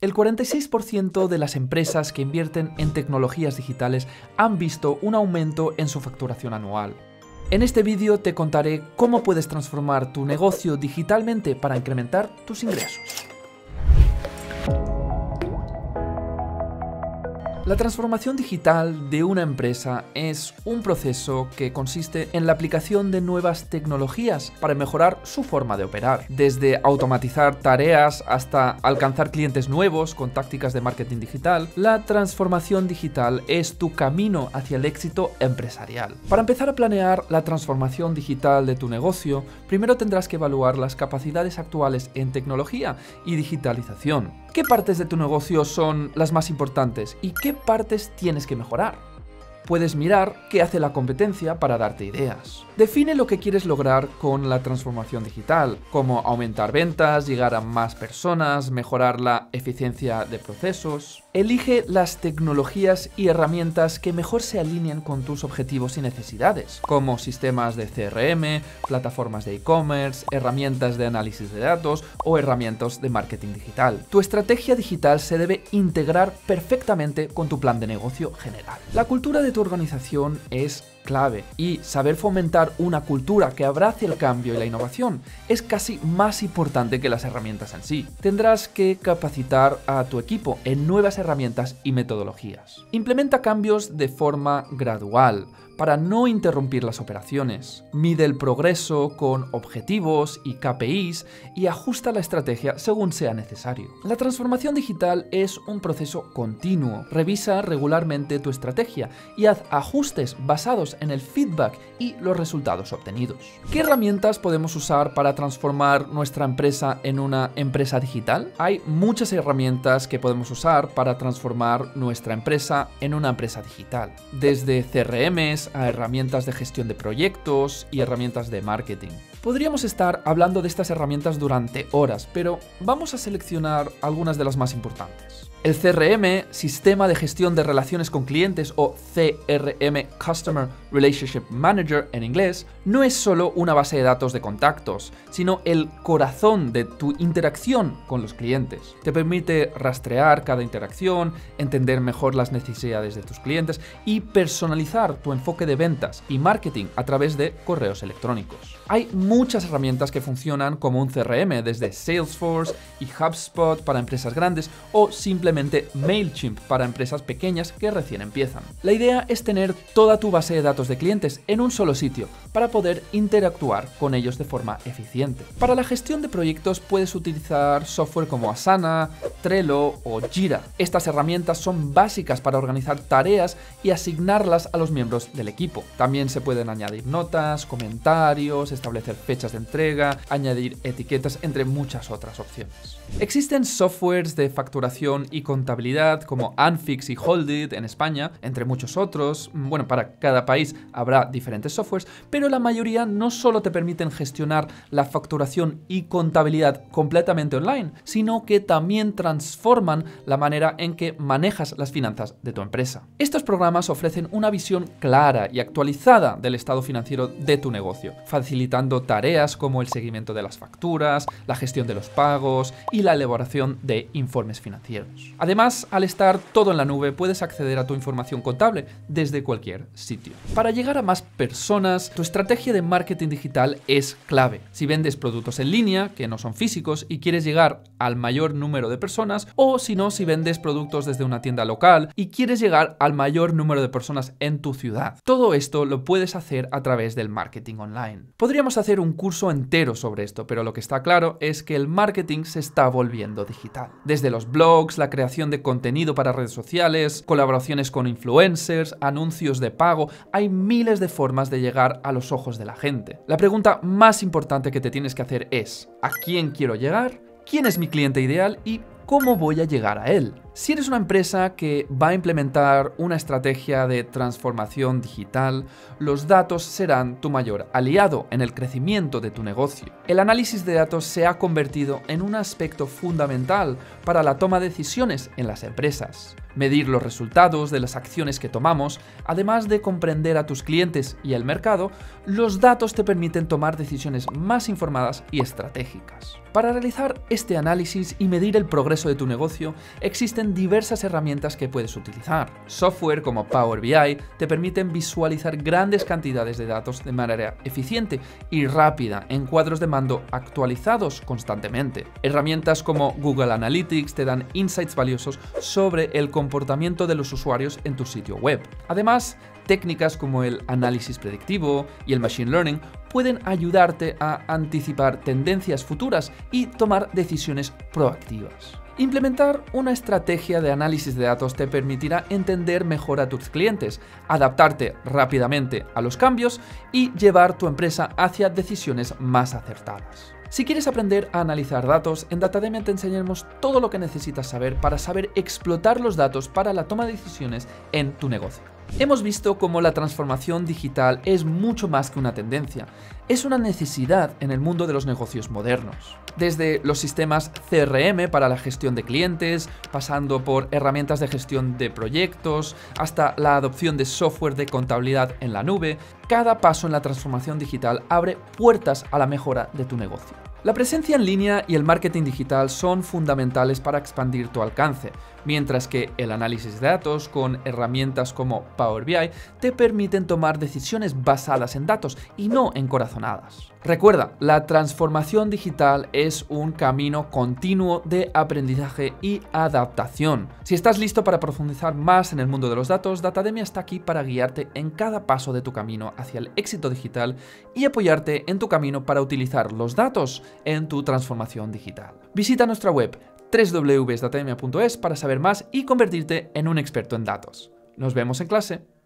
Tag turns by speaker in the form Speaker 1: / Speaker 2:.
Speaker 1: El 46% de las empresas que invierten en tecnologías digitales han visto un aumento en su facturación anual. En este vídeo te contaré cómo puedes transformar tu negocio digitalmente para incrementar tus ingresos. La transformación digital de una empresa es un proceso que consiste en la aplicación de nuevas tecnologías para mejorar su forma de operar, desde automatizar tareas hasta alcanzar clientes nuevos con tácticas de marketing digital. La transformación digital es tu camino hacia el éxito empresarial. Para empezar a planear la transformación digital de tu negocio, primero tendrás que evaluar las capacidades actuales en tecnología y digitalización. ¿Qué partes de tu negocio son las más importantes y qué partes tienes que mejorar? Puedes mirar qué hace la competencia para darte ideas. Define lo que quieres lograr con la transformación digital, como aumentar ventas, llegar a más personas, mejorar la eficiencia de procesos. Elige las tecnologías y herramientas que mejor se alineen con tus objetivos y necesidades, como sistemas de CRM, plataformas de e-commerce, herramientas de análisis de datos o herramientas de marketing digital. Tu estrategia digital se debe integrar perfectamente con tu plan de negocio general. La cultura de tu organización es clave y saber fomentar una cultura que abrace el cambio y la innovación es casi más importante que las herramientas en sí. Tendrás que capacitar a tu equipo en nuevas herramientas y metodologías. Implementa cambios de forma gradual para no interrumpir las operaciones. Mide el progreso con objetivos y KPIs y ajusta la estrategia según sea necesario. La transformación digital es un proceso continuo. Revisa regularmente tu estrategia y haz ajustes basados en el feedback y los resultados obtenidos. ¿Qué herramientas podemos usar para transformar nuestra empresa en una empresa digital? Hay muchas herramientas que podemos usar para transformar nuestra empresa en una empresa digital, desde CRMs a herramientas de gestión de proyectos y herramientas de marketing. Podríamos estar hablando de estas herramientas durante horas, pero vamos a seleccionar algunas de las más importantes. El CRM, Sistema de Gestión de Relaciones con Clientes o CRM, Customer Relationship Manager en inglés, no es solo una base de datos de contactos, sino el corazón de tu interacción con los clientes. Te permite rastrear cada interacción, entender mejor las necesidades de tus clientes y personalizar tu enfoque de ventas y marketing a través de correos electrónicos. Hay muchas herramientas que funcionan como un CRM, desde Salesforce y HubSpot para empresas grandes o simplemente MailChimp para empresas pequeñas que recién empiezan. La idea es tener toda tu base de datos de clientes en un solo sitio para poder interactuar con ellos de forma eficiente. Para la gestión de proyectos puedes utilizar software como Asana, Trello o Jira. Estas herramientas son básicas para organizar tareas y asignarlas a los miembros del equipo. También se pueden añadir notas, comentarios, establecer fechas de entrega, añadir etiquetas, entre muchas otras opciones. Existen softwares de facturación y contabilidad como Anfix y Holdit en España, entre muchos otros. Bueno, para cada país habrá diferentes softwares, pero la mayoría no solo te permiten gestionar la facturación y contabilidad completamente online, sino que también transforman la manera en que manejas las finanzas de tu empresa. Estos programas ofrecen una visión clara y actualizada del estado financiero de tu negocio, facilitando tareas como el seguimiento de las facturas, la gestión de los pagos y la elaboración de informes financieros. Además, al estar todo en la nube, puedes acceder a tu información contable desde cualquier sitio. Para llegar a más personas, tu estrategia de marketing digital es clave. Si vendes productos en línea, que no son físicos, y quieres llegar al mayor número de personas, o si no, si vendes productos desde una tienda local y quieres llegar al mayor número de personas en tu ciudad. Todo esto lo puedes hacer a través del marketing online. Podríamos hacer un curso entero sobre esto, pero lo que está claro es que el marketing se está volviendo digital. Desde los blogs, la creación de contenido para redes sociales, colaboraciones con influencers, anuncios de pago, hay miles de formas de llegar a los ojos de la gente. La pregunta más importante que te tienes que hacer es: ¿a quién quiero llegar? ¿Quién es mi cliente ideal? ¿Y cómo voy a llegar a él? Si eres una empresa que va a implementar una estrategia de transformación digital, los datos serán tu mayor aliado en el crecimiento de tu negocio. El análisis de datos se ha convertido en un aspecto fundamental para la toma de decisiones en las empresas. Medir los resultados de las acciones que tomamos, además de comprender a tus clientes y el mercado, los datos te permiten tomar decisiones más informadas y estratégicas. Para realizar este análisis y medir el progreso progreso de tu negocio, existen diversas herramientas que puedes utilizar. Software como Power BI te permiten visualizar grandes cantidades de datos de manera eficiente y rápida en cuadros de mando actualizados constantemente. Herramientas como Google Analytics te dan insights valiosos sobre el comportamiento de los usuarios en tu sitio web. Además, técnicas como el análisis predictivo y el machine learning pueden ayudarte a anticipar tendencias futuras y tomar decisiones proactivas. Implementar una estrategia de análisis de datos te permitirá entender mejor a tus clientes, adaptarte rápidamente a los cambios y llevar tu empresa hacia decisiones más acertadas. Si quieres aprender a analizar datos, en Datademia te enseñaremos todo lo que necesitas saber para saber explotar los datos para la toma de decisiones en tu negocio. Hemos visto cómo la transformación digital es mucho más que una tendencia, es una necesidad en el mundo de los negocios modernos. Desde los sistemas CRM para la gestión de clientes, pasando por herramientas de gestión de proyectos, hasta la adopción de software de contabilidad en la nube, cada paso en la transformación digital abre puertas a la mejora de tu negocio. La presencia en línea y el marketing digital son fundamentales para expandir tu alcance, mientras que el análisis de datos con herramientas como Power BI te permiten tomar decisiones basadas en datos y no en corazonadas. Recuerda, la transformación digital es un camino continuo de aprendizaje y adaptación. Si estás listo para profundizar más en el mundo de los datos, Datademia está aquí para guiarte en cada paso de tu camino hacia el éxito digital y apoyarte en tu camino para utilizar los datos en tu transformación digital. Visita nuestra web www.datademia.es para saber más y convertirte en un experto en datos. Nos vemos en clase.